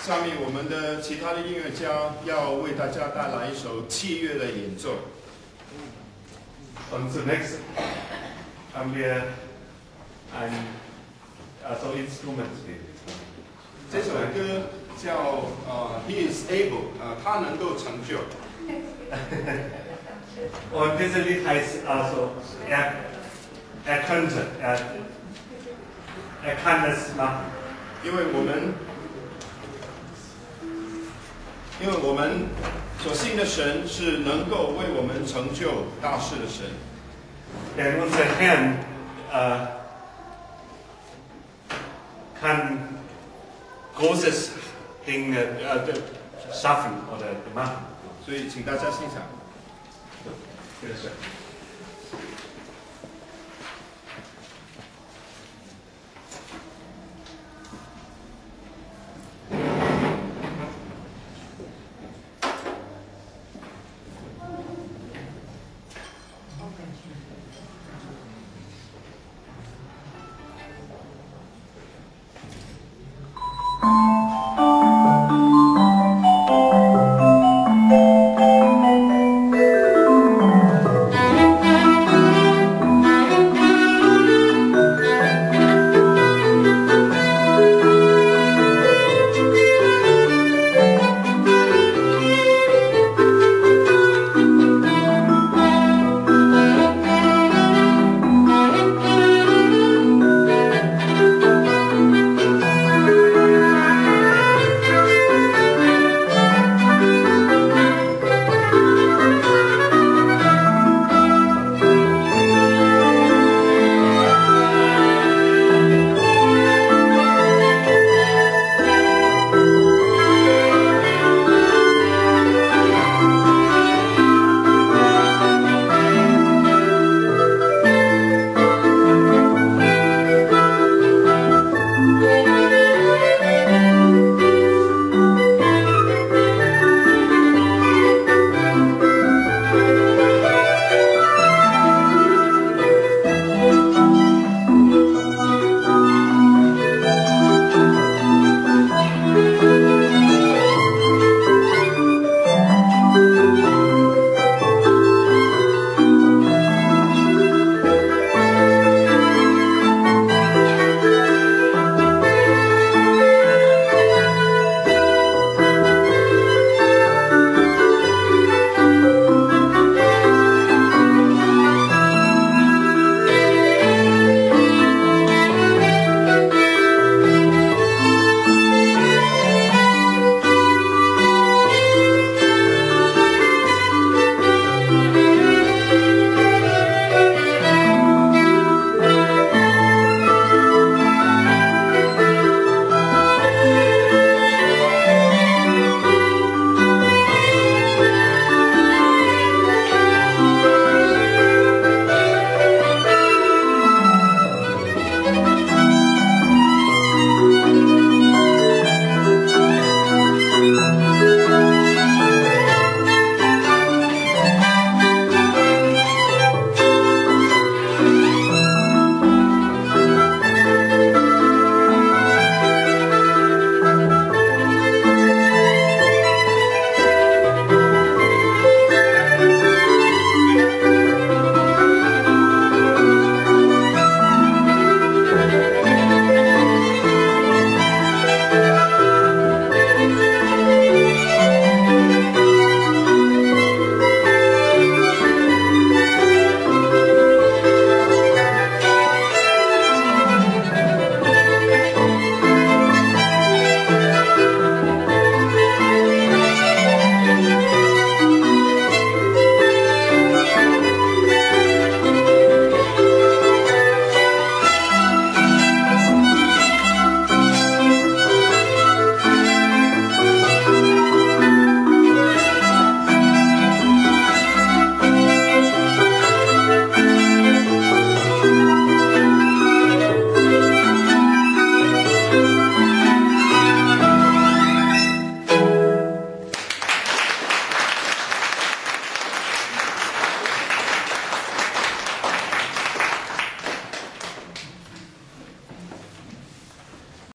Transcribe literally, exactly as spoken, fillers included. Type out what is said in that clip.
下面我们的其他的音乐家要为大家带来一首器乐的演奏。 Und zunächst haben wir ein also Instrument spielen. 这首歌叫呃 He is able， 呃，他能够成就。 Und dieses Lied heißt also er er könnte er er kann es machen. 因为我们，因为我们所信的神是能够为我们成就大事的神。 Denn unser Herr äh, kann großes Dinge äh, schaffen oder machen. 所以，请大家欣赏。 Bitte schön.